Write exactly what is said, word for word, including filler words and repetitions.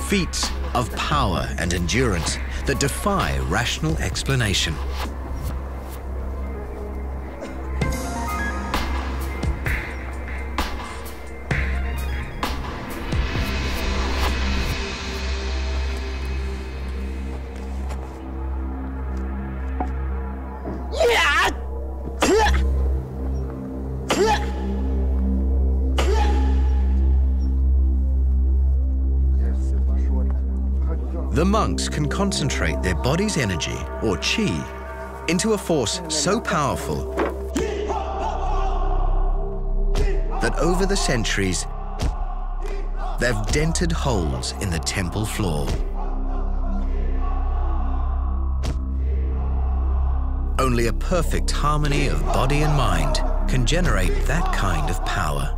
Feats of power and endurance that defy rational explanation. The monks can concentrate their body's energy, or qi, into a force so powerful that over the centuries, they've dented holes in the temple floor. Only a perfect harmony of body and mind can generate that kind of power.